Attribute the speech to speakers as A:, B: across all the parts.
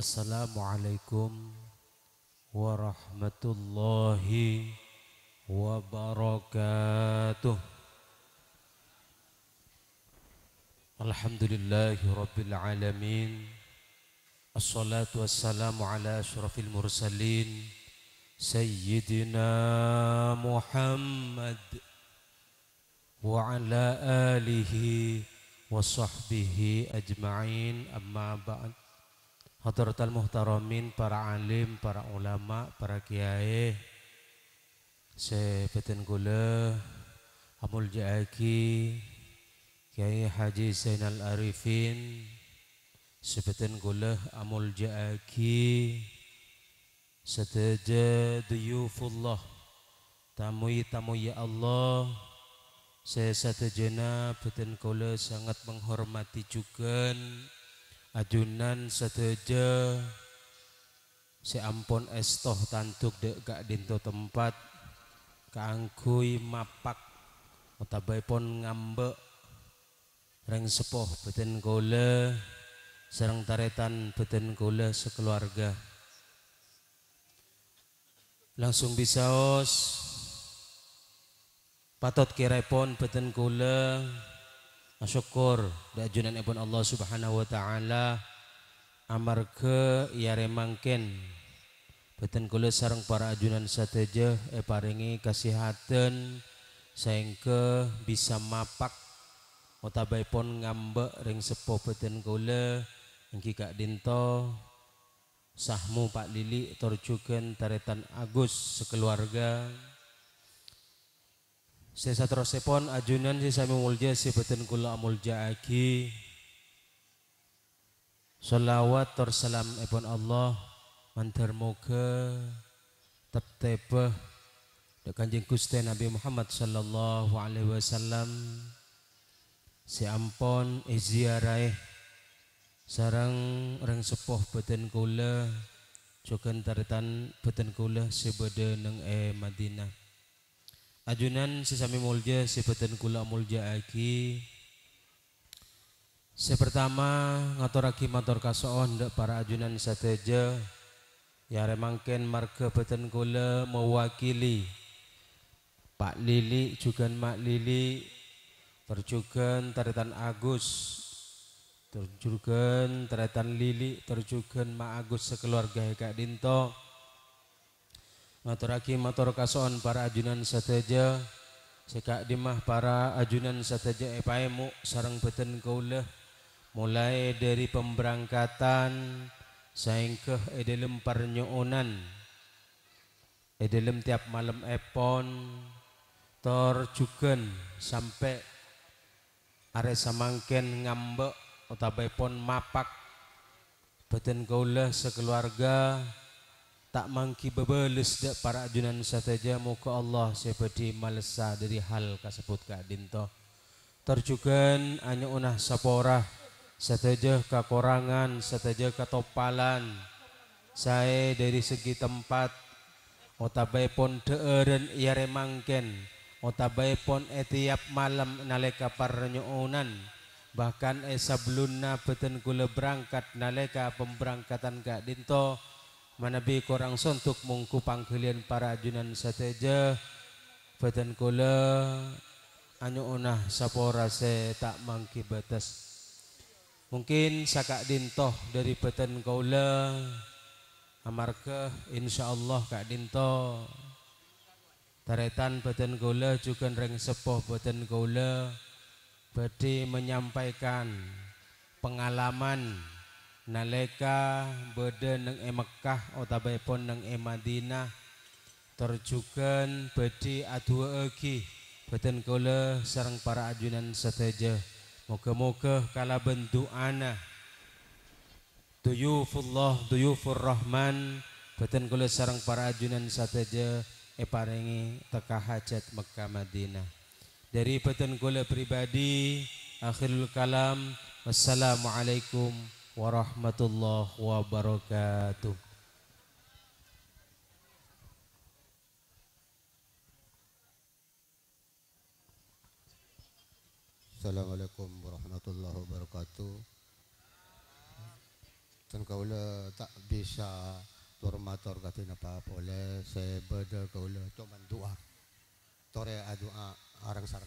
A: Assalamualaikum warahmatullahi wabarakatuh. Alhamdulillahi rabbil alamin. Assalatu wassalamu ala asyrafil mursalin Sayyidina Muhammad wa ala alihi wa sahbihi ajma'in, amma ba'd. Hadratal muhtaramin, para alim, para ulama, para kiai, sebeten kula amul jaaki Kiai Haji Zainal Arifin, sebeten kula amul jaaki sedaja duyufullah, tamu ya Allah. Saya sadajana beten kula sangat menghormati juga ajunan sedaja seampun estoh tantuk dek gak dinto tempat kaangkui mapak utabaipun ngambek reng sepoh beten kula sareng taretan beten kula sekeluarga. Langsung bisaos patot kirepon beten kula syukur da ajunan ibun Allah subhanahu wa ta'ala amarga yare mangken beten kula sareng para ajunan sateja paringi kasihatan saengke bisa mapak utabaipun ngambek ring sepuh beten kula engki Kak Dinto sahmu Pak Lili torjuken taretan Agus sekeluarga. Saya satrosipun ajunan si sami mulja si beten kula mulja aki sholawat tor salam ibun Allah mantar moga tetebeh da Kanjeng Gusti Nabi Muhammad sallallahu alaihi wasallam si ampon ziarah sareng reng sepuh beten kula jogen taretan beten kula sebede neng Madinah. Ajunan sesami mulja sebeten kula mulja aki. Sepertama ngaturaki matur kasoon ndak para ajunan sateja ya remangken marga beten kula mewakili Pak Lili juga Mak Lili terjugan taretan Agus terjugan taretan Lili terjugan Mak Agus sekeluarga Kak Dinto. Maturaki matur kasoon para ajunan sateja sekak dimah para ajunan sateja epaemu sareng beten kaula mulai dari pemberangkatan saengkeh edelem parnyoonan edelem tiap malam epon torjugen sampai are samangken ngambek utabaipun mapak beten kaula sekeluarga tak mangki bebeles dak para ajunan sateja muka Allah sepedi malesa dari hal kasebut Kak Dinto. Terjugan anya unah sapora sateja kakorangan sateja katopalan saya dari segi tempat otabaipun deeren iya remangken otabaipun tiap malam naleka parnyoonan bahkan sebelumna beten kula berangkat naleka pemberangkatan Kak Dinto manabi korang sontuk mungku pangkelian para ajunan sateja beten kula anyo unah sapora se tak mangki batas. Mungkin sakak dintoh dari beten kaula amarga insyaallah Kak Dinto taretan beten kaula juga reng sepuh beten kaula badhe menyampaikan pengalaman naleka bede neng Mekah otabaipun neng Madinah terjugan badhe adua egi beten kula sareng para ajunan sateja moga-moga kala bentuana duyufullah duyufur rahman beten kula sareng para ajunan sateja paringi teka hajat Mekah Madinah. Dari beten kula pribadi akhirul kalam, wassalamualaikum warahmatullahi wabarakatuh.
B: Assalamualaikum warahmatullahi wabarakatuh. dan kaula tak bisa turmator katina apa boleh sebeda kaula cuman doa tore doa arang sarang.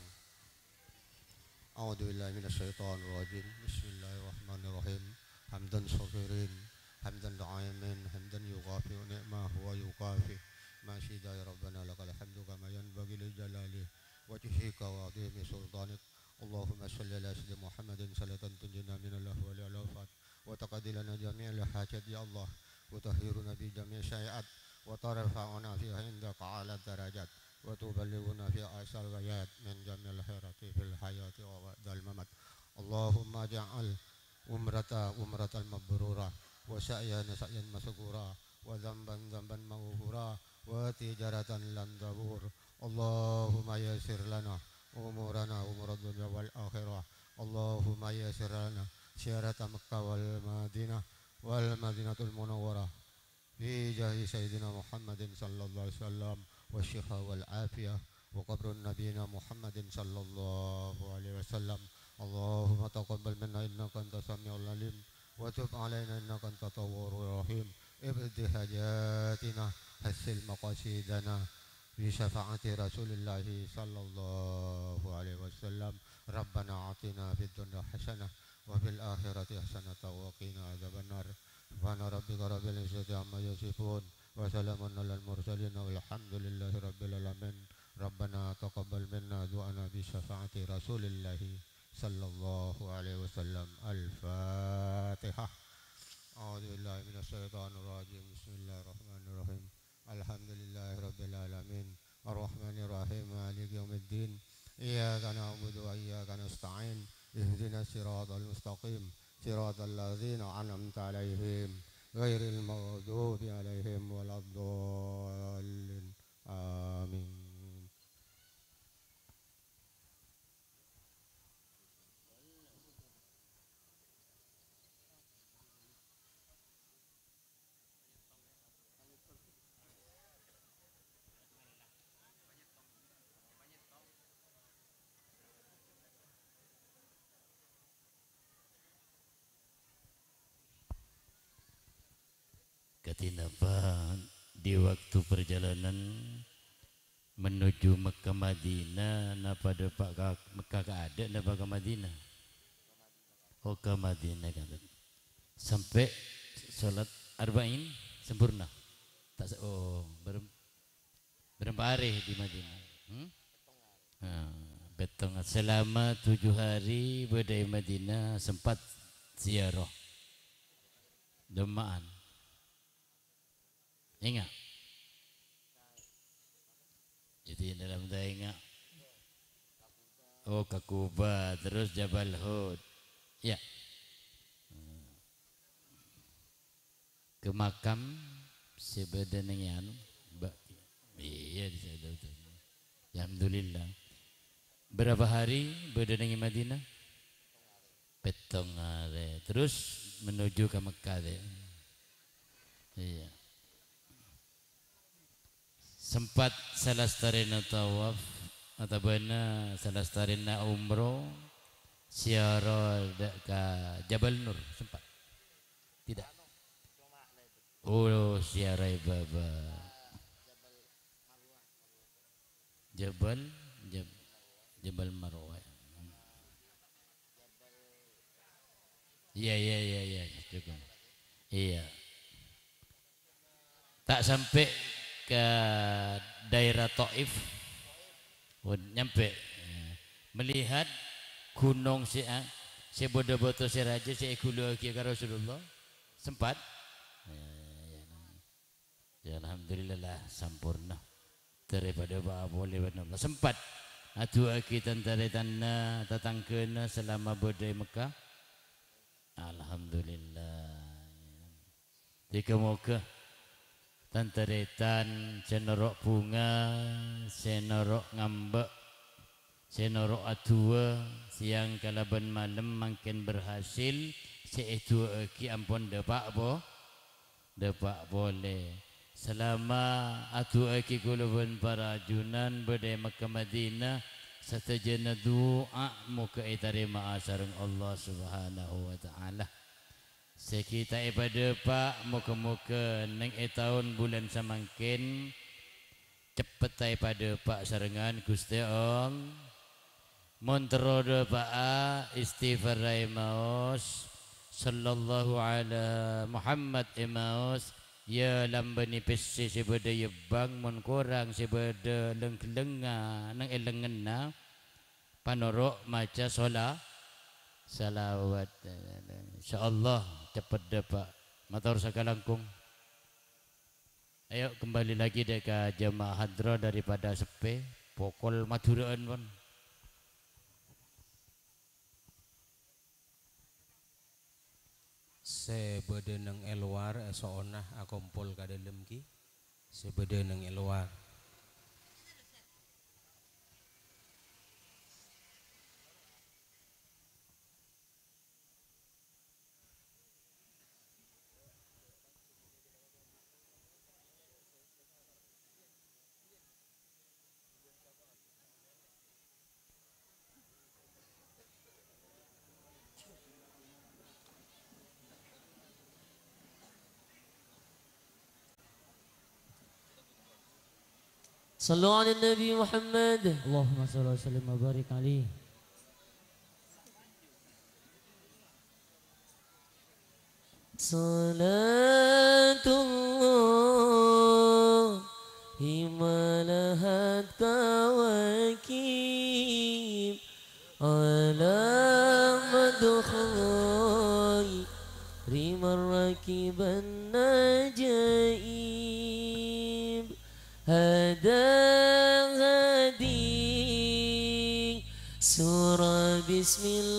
B: A'udzu billahi minasyaitonir rajim. Bismillahirrahmanirrahim. Hamdan syakirin, hamdan da'imin, hamdan yuqafi ni'mahu wa yuqafi. Masyida ya rabbana lakal hamdu kama yanbaghi li jalali wajhika wa 'azimi sultanik. Allahumma shalli ala sayyidina Muhammadin salatan tunjina minal ahwali wal afat wa taqaddilana jami'al hajat ya Allah wa tahhiruna bi jami' syai'at wa tarfa'una fiha indaka 'ala darajat wa tuballighuna fi asal ghayat min jami'il khairati fil hayati wa ba'dal mamat. Allahumma ja'al umratal mabrura wa sa'yan masgura wa dhanban maghfura wa tijaratan lan tabur. Allahumma yassir lana umurana umurad dunya wal akhirah. Allahumma yassir lana syarata Makkah wal Madinatul Munawwarah fi jahi sayyidina Muhammadin sallallahu alaihi wasallam wa shifa wal afiyah wa qabrun nabiyina Muhammadin sallallahu alaihi wasallam. Allahumma taqabbal minna innaka antas samiul alim wa tub alaina innaka antat tawwabur rahim. Ibdi hajatina hasil maqasidana bi syafaati Rasulillah sallallahu alaihi wasallam. Rabbana atina fid dunya hasanah wa fil akhirati hasanah wa qina adzabannar. Subhana rabbika rabbil izzati amma yasifun wa salamun alal mursalin walhamdulillahi rabbil alamin. Rabbana taqabbal minna du'ana bi syafaati Rasulillah sallallahu alaihi wasallam. Al-Fatihah. A'udzu billahi minasyaitonir rajim. Bismillahirrahmanirrahim. Alhamdulillahi rabbil alamin. Arrahmanir rahim. Maliki yaumiddin. Iyyaka na'budu wa iyyaka nasta'in. Ihdinas siratal mustaqim. Siratal ladzina an'amta 'alaihim ghairil maghdubi 'alaihim waladdallin. Amin.
C: Katinapa di waktu perjalanan menuju Mekah Madinah napa depak Mekah ada napa ke Madinah. Oh ke Madinah kan. Sampai salat arba'in sempurna. Tak berapa hari di Madinah? Betong selama 7 hari berdaya Madinah sempat ziarah Demaan. Ingat. Jadi dalam dah ingat. Oh Kakuba terus Jabal Hud. Ya. Ke makam sebenarnya iya di sana. Alhamdulillah. Berapa hari berada di Madinah? Petong hari. Terus menuju ke Mekah deh. Iya. Sempat salah starina tawaf atau benar salah starina umroh siara ke Jabal Nur sempat tidak. Oh siara baba Jabal Marwah. Iya cukup. Iya. Tak sampai ke daerah Taif nyampe melihat gunung si bodoh-bodoh si raja si ekulu ke Rasulullah sempat ya alhamdulillah lah sempurna daripada apa boleh benar sempat atu kita tentara tanah tatang kena selama berdaya Mekah alhamdulillah dikemuka tantaretan senorok bunga senorok ngambek senorok atua siang kalaban malam makin berhasil seitu ki ampun depak boleh selama atua ki kulaban para junan berdaya Makkah Madinah satajana doa muka itarima asarang Allah Subhanahu wa taala Sekita pada Pak muka-muka neng tahun bulan samangkin cepet pada Pak sarengan Gusti Ong Monterodo Pak A istighfar maus sallallahu ala Muhammad maus ya lambani pesi sebeda yebang mon kurang sebeda lenglenga nang elengena panorok maca salawat insyaallah cepat dapat matur sakalangkung. Ayo kembali lagi deka jemaah hadra daripada sepe pokol maduraan pun.
A: Sebeda nang elwar esoonah akompol ka dalem ki sebeda nang elwar.
D: صلوا على النبي محمد
E: اللهم صل وسلم وبارك عليه.
D: صلاة الله ما لها كواكب على مدخل ريم الركب النجائب هذا هدي سورة بسم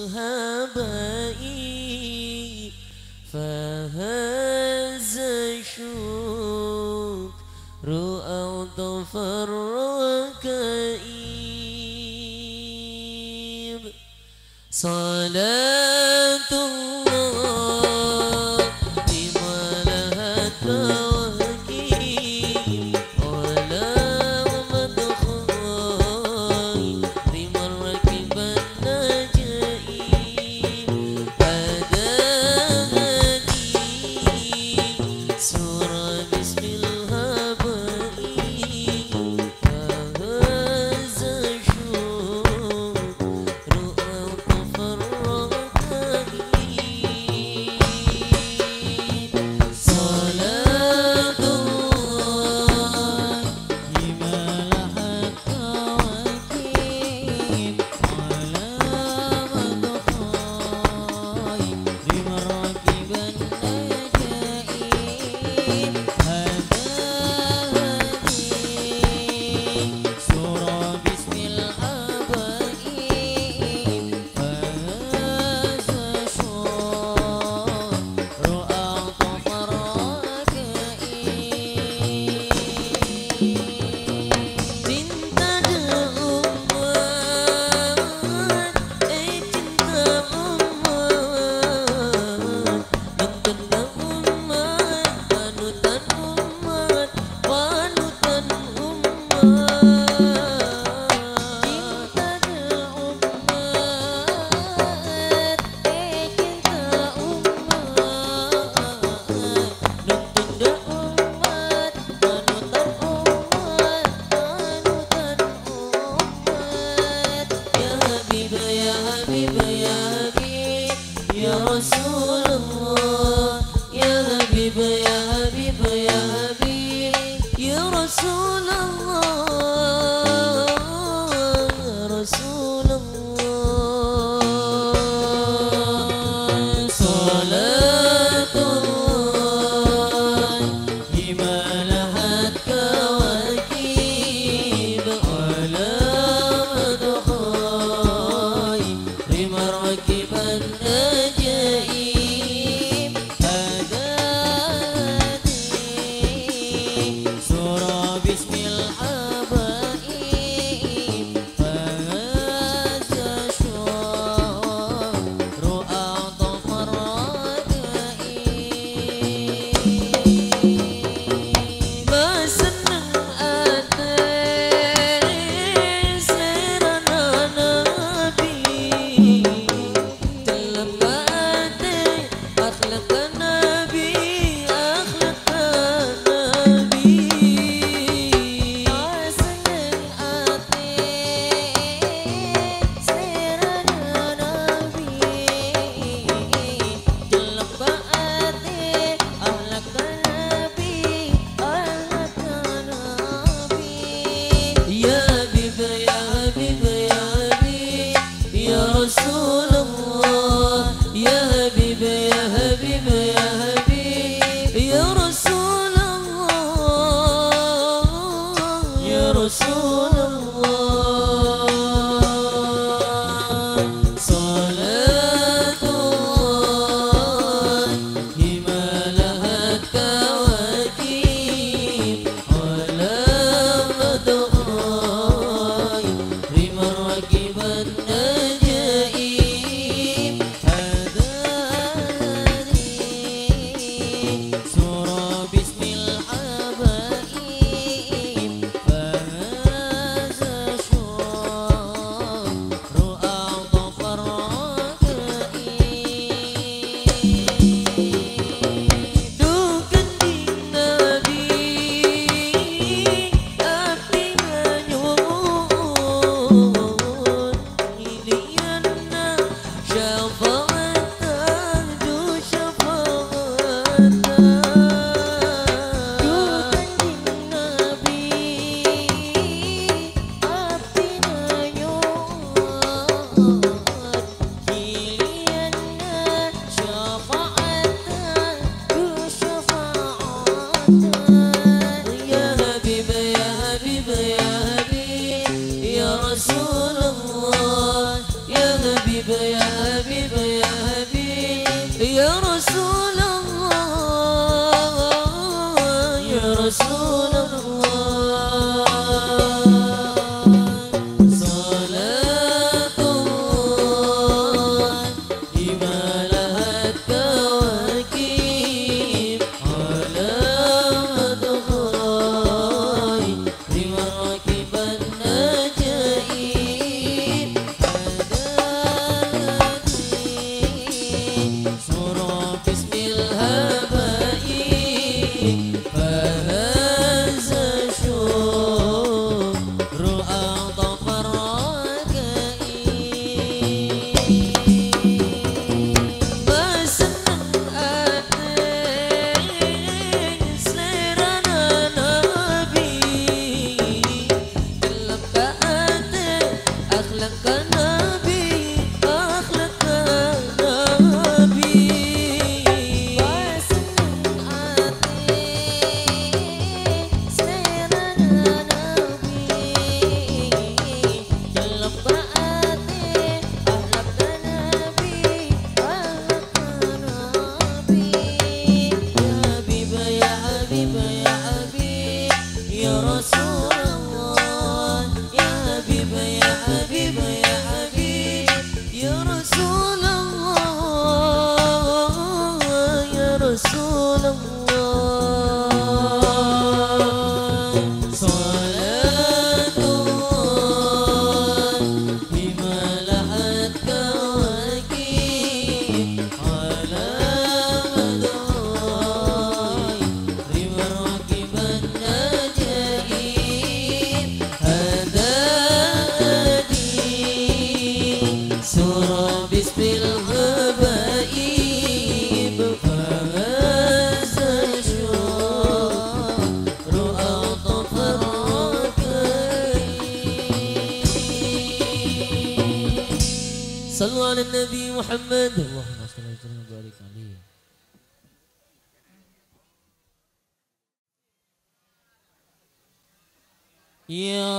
D: الهبائي فهذا شكر أو ظفر ركائب صلاة الله بما لها التوكيل ولا مدخل لمن ركب النجائب هذا هدي سورة بسم الهبائي فهذا شكر أو ظفر ركائب صلاة الله
E: لما لها الكواكب على مدخل لمراكب النجائب هذا هدي سورة بسم الهبائي فهذا شكر أعطف الركائب
D: cinta umat cinta umat nonton umat panutan umat panutan umat cinta umat cinta umat nonton umat panutan umat panutan umat ya habib ya habib ya habib ya rasulullah ya habib ya habib ya habib ya rasulullah ya rasulullah salatullah
E: لما لها
D: كواكب على مدخل لمركب النجائب حبيب يا حبيب يا حبيب يا رسول الله يا رسول الله صلاة الله بما لها التواكب على مدخل لمن ركب النجائب هداني سرى باسم الهبائب فهذا شكر أعطف الركائب ما سنن أتين سيرنا نبي dalam keadaan akhlak Nabi akhlak Nabi pasangan hati selera Nabi dalam keadaan akhlak Nabi ya Habib ya Habib ya Rasulullah ya Habib ya Habib ya Habib ya Rasulullah ya Rasulullah salatullah bima lahat kawakib ala madai riman rakiban najaib hadadi surah bismil habaib fahasa syukru a'taf ar-rakaib sallu ala nabi Muhammad Allahumma salli wa sallim wa barik alaihi Ya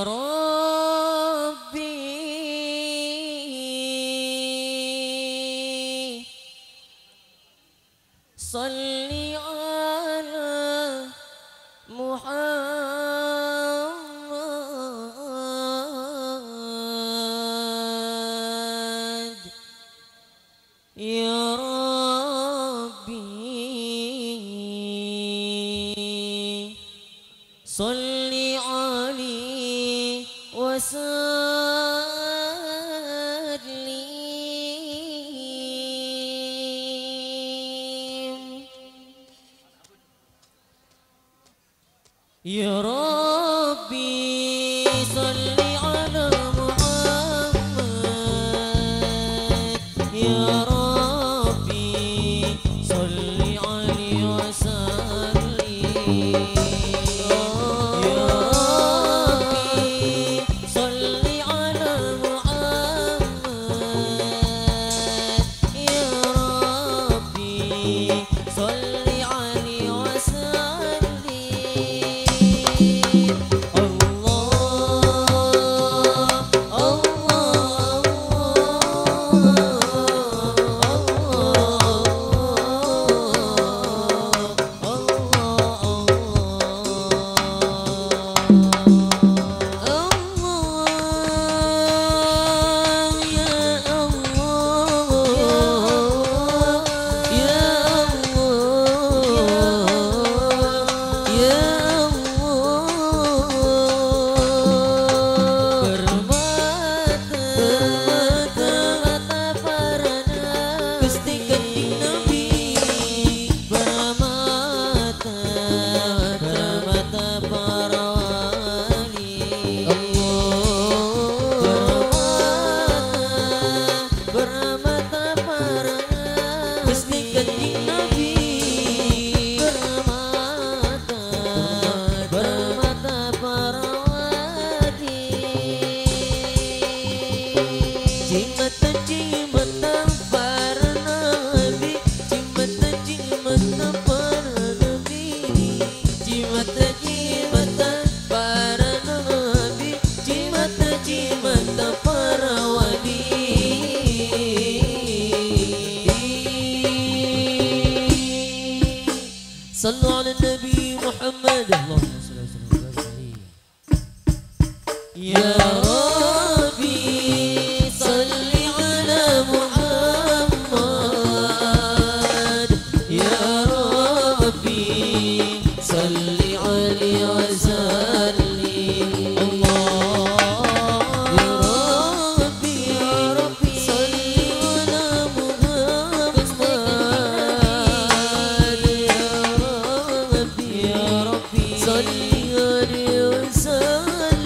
D: Rabbi Salli ala Muhammad Ya Rabbi Salli alaihi wasallim Ya Rabbi salli ala Muhammad Ya Rabbi salli alaihi wasallim Ya Rabbi salli ala Muhammad Ya Rabbi salli alaihi wasallim para wali صلوا على النبي محمد اللهم صل وسلم وبارك عليه يا ربي صل على محمد يا ربي صل عليه وسلم الله يا ربي صل على محمد يا ربي صل عليه وسلم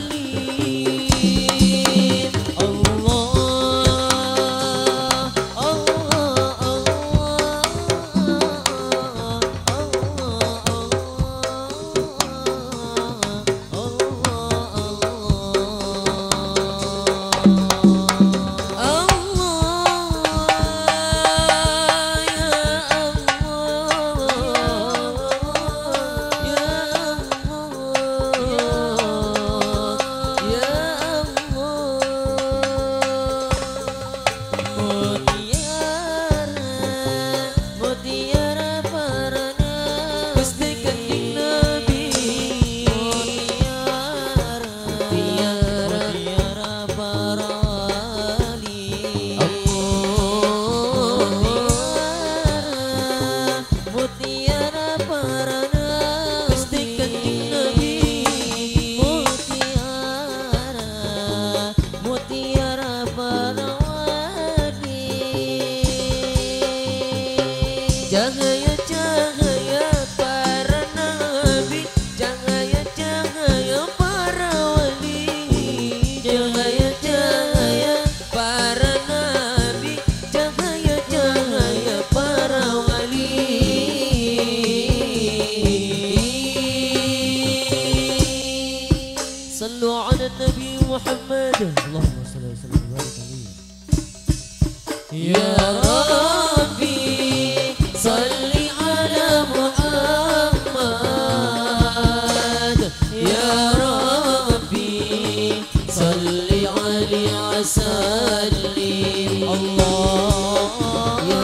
D: Cahaya-cahaya para nabi, cahaya-cahaya para wali, cahaya-cahaya para nabi, cahaya-cahaya para wali. Sallu ala Nabi Muhammad Allahumma salli wa sallim wa barik alaihi Ya Rabbi salli ala Muhammad Ya Rabbi salli alaihi wa sallim Allah Ya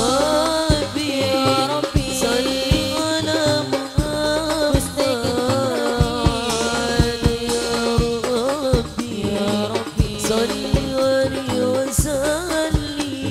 D: Rabbi salli ala Muhammad Ya Rabbi salli alaihi wa sallim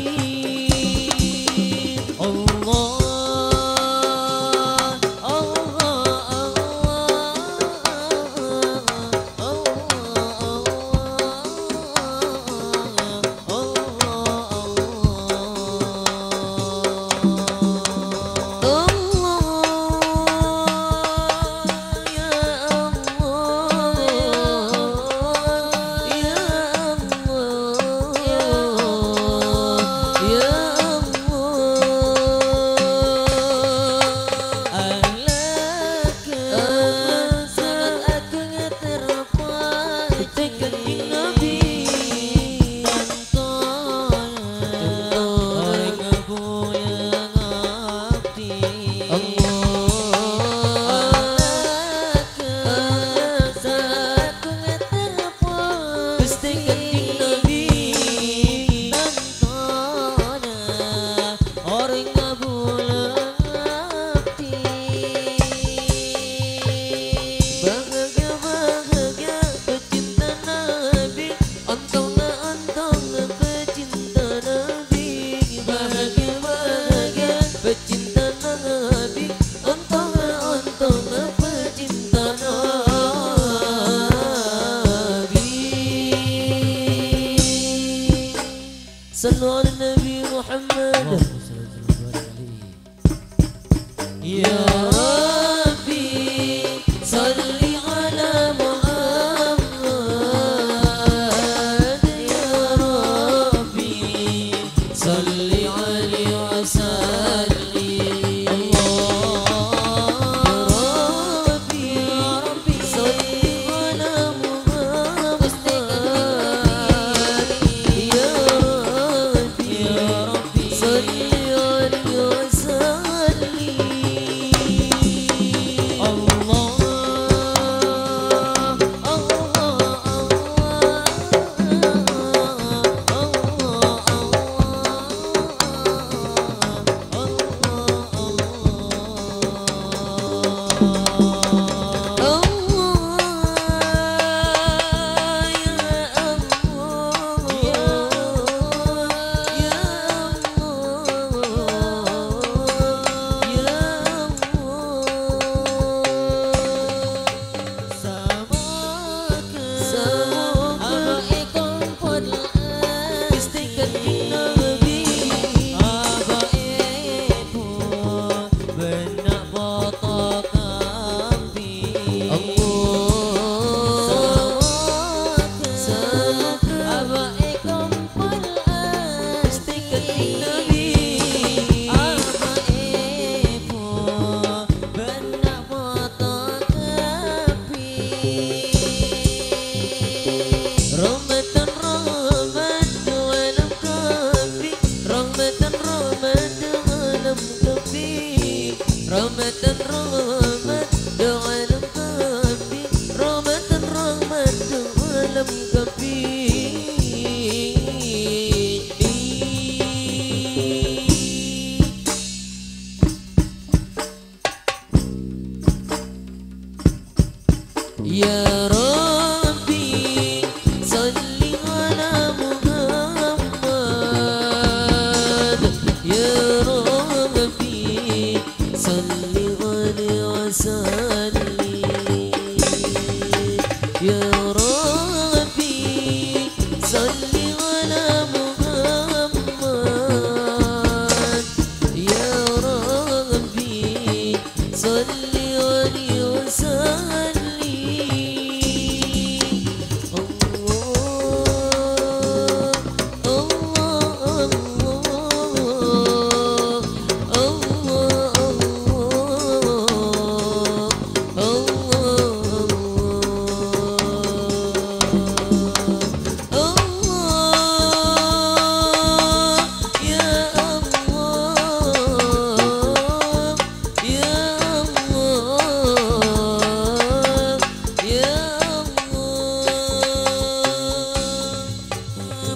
D: صلوا على النبي محمد يا ربي صل على محمد يا ربي صل عليه وسلم الله يا ربي صل على محمد يا ربي صل عليه وسلم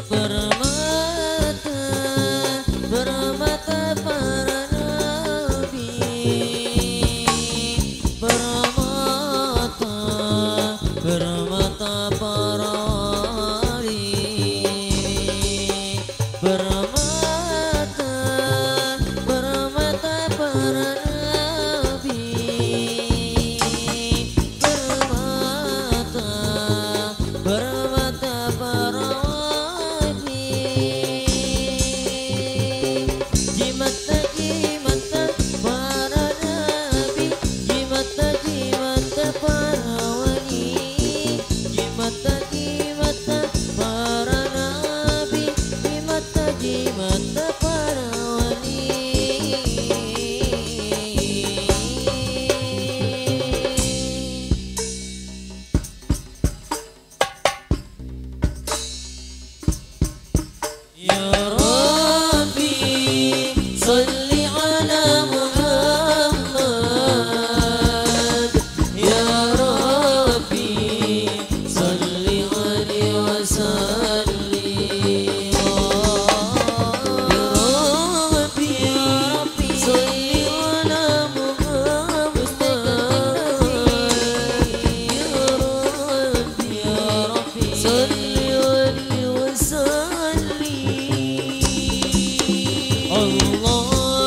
E: Permata, permata para nabi, permata, permata para wali, permata, permata para nabi, permata, permata para wali. Jimata, jimata para nabi, jimata, jimata para wali, jimata, jimata para nabi, jimata, jimata para wali. Ya Rabbi, salli ala Muhammad. Ya Rabbi, salli alaihi wa sallim. Ya Rabbi, salli ala Muhammad. Ya Rabbi, salli alaihi wa sallim. Allah,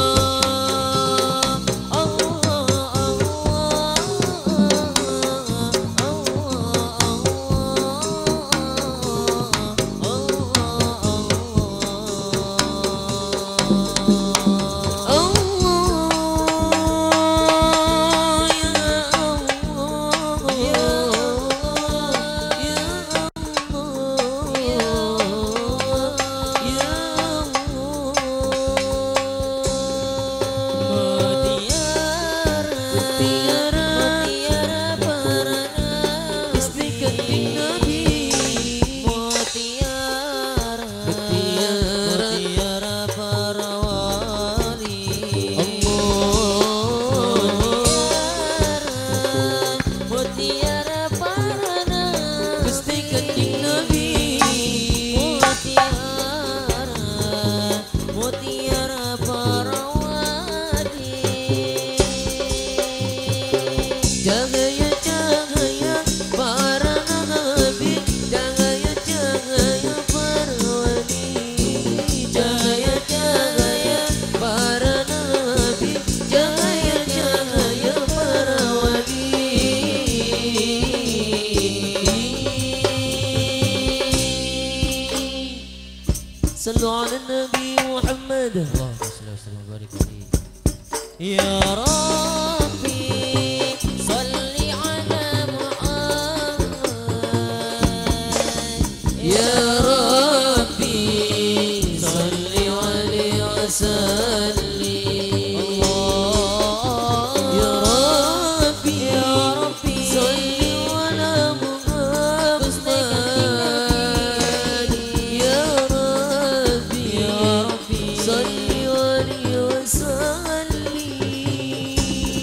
E: mutiara para wali. Cahaya cahaya para nabi, cahaya cahaya para wali, cahaya cahaya para nabi, cahaya cahaya para wali. Sallu ala Nabi Muhammad. Allahumma salli wa sallim wa barik alaihi. Ya Rabbi, salli ala Muhammad. Ya Rabbi, salli alaihi wa sallim. Ya Rabbi, salli ala Muhammad. Ya Rabbi, salli alaihi wa sallim.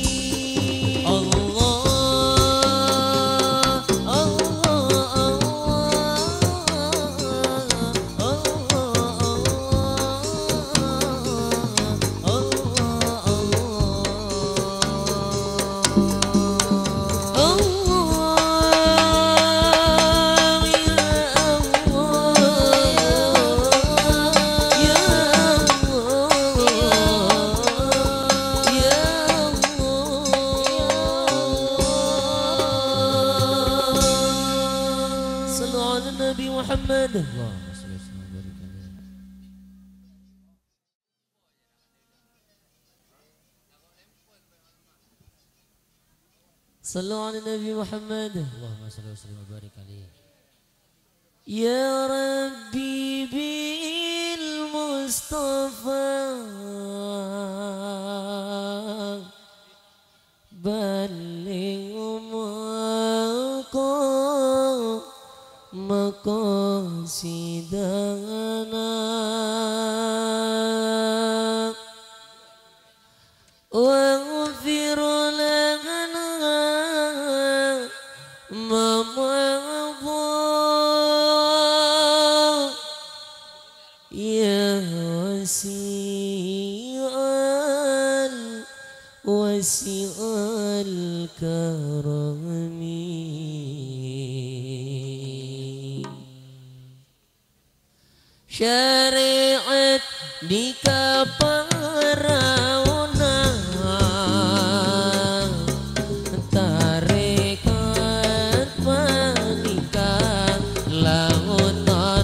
E: محمد اللهم صل وسلم وبارك عليه. صلوا على النبي محمد اللهم صل وسلم وبارك عليه. يا ربي بالمصطفى بلغ مقاصدنا واغفر لنا ما مضى ya wasi'al karami. Syariat di kaparauna tarekat panikah lautan.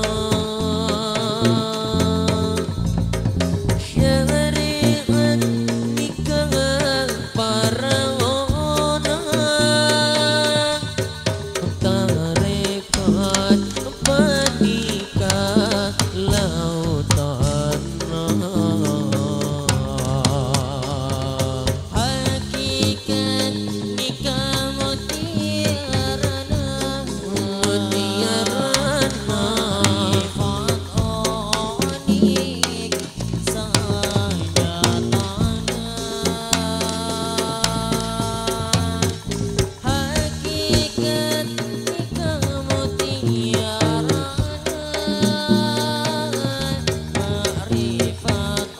E: Syariat di kaparauna tarekat panikah lautan. Hakikat nikah mutiarana ifat onik sajatana. Hakikat nikah mutiarana Arifat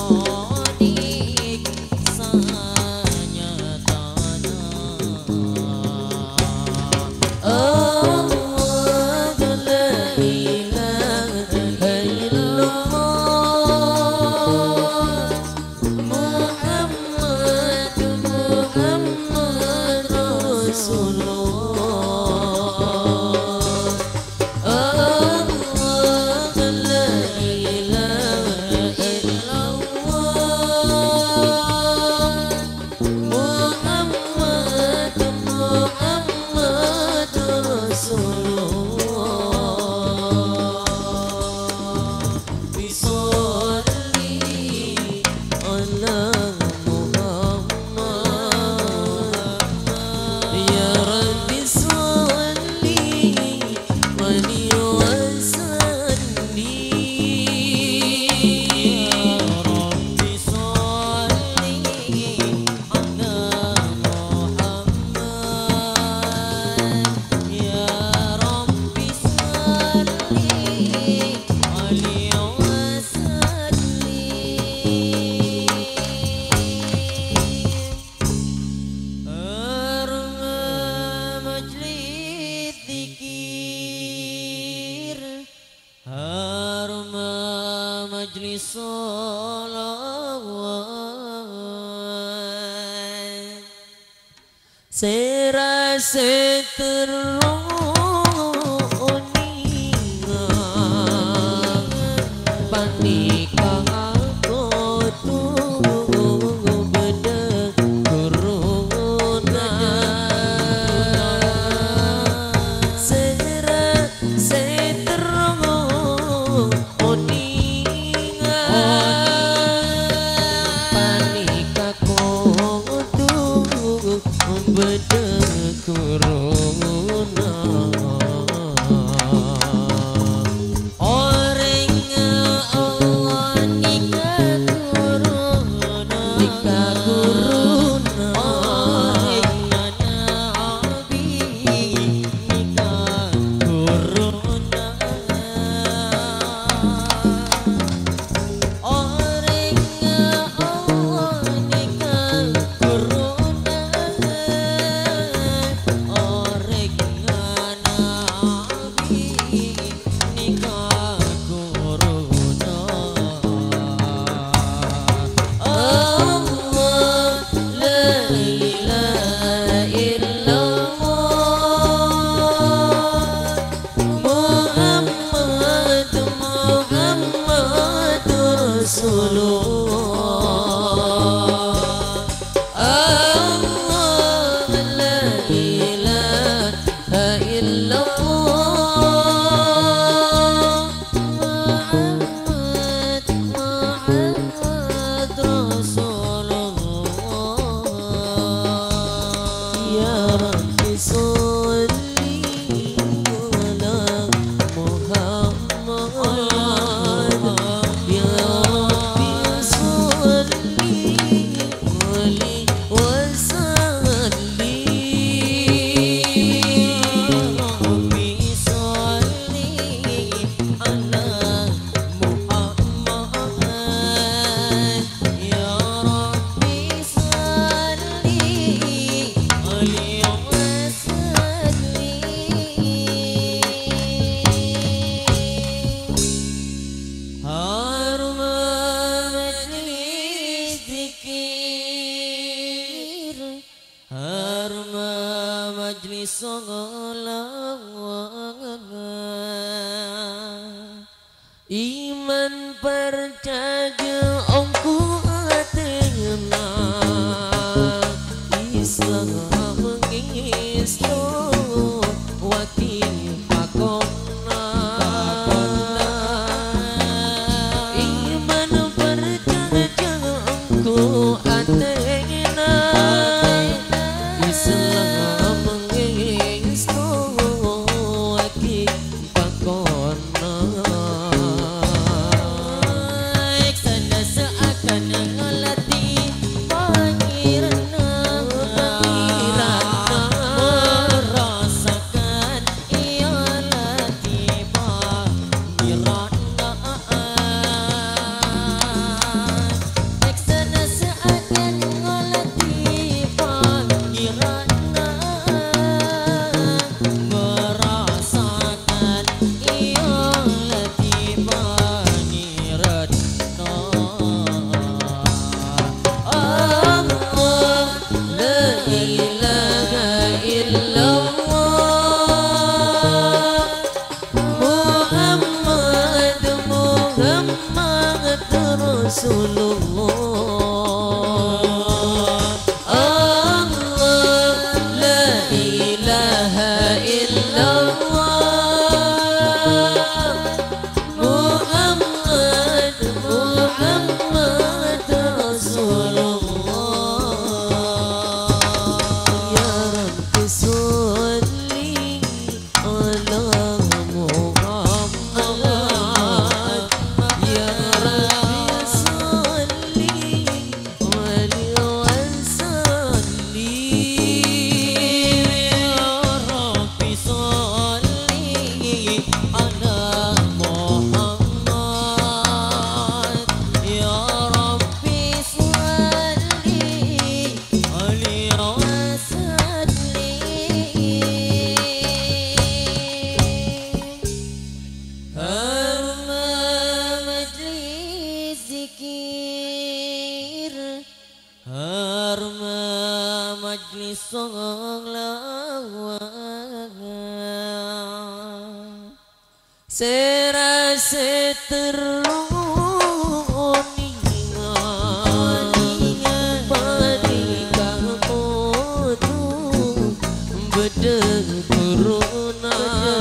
E: odik sanyatana. Allah la ilaha illallah Muhammad Rasulullah. Allah la ilaha illallah Muhammad Rasulullah. Bisolli ala Muhammad ya Rabbi salli wa salli. Ya Rabbi salli ala Muhammad ya Rabbi salli alaihi wasallim. Arma majlis zikir, arma majlis sholawat, serasa teruninga panikah aku tunggu beda corona. Serasa teruninga panikah aku tunggu beda corona. Iman percaya ongku atena Islam mengisto wakil pakona Iman percaya ongku atena Islam mengisto wakil pakona Serase teruni Padika kutu Bede kuruna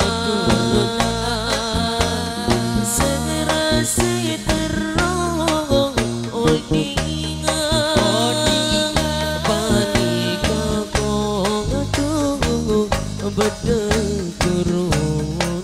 E: Serase teruni Padika kutu Bede kuruna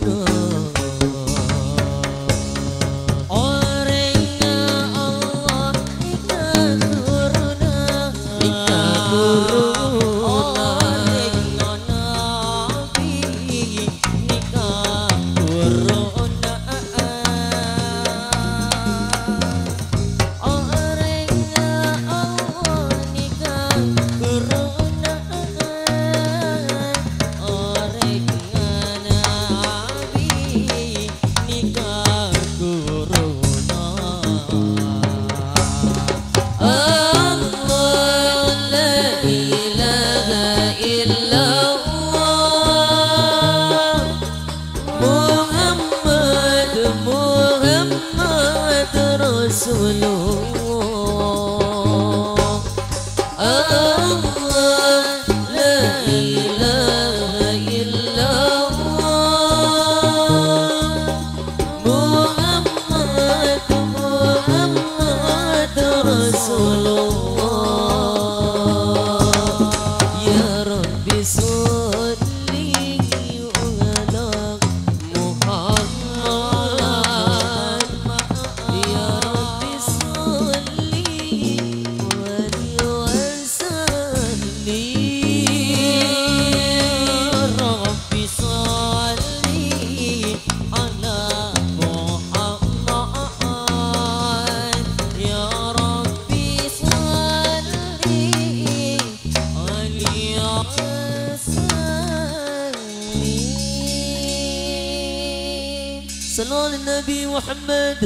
E: Sallallahu Nabi Muhammad.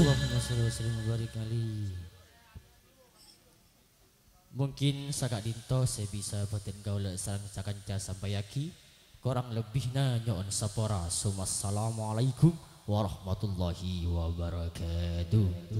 E: Mungkin sakak dinto saya bisa batin gaula sarang sakanca sampai yaki. Korang lebihna nyon sapora. Assalamualaikum warahmatullahi wabarakatuh.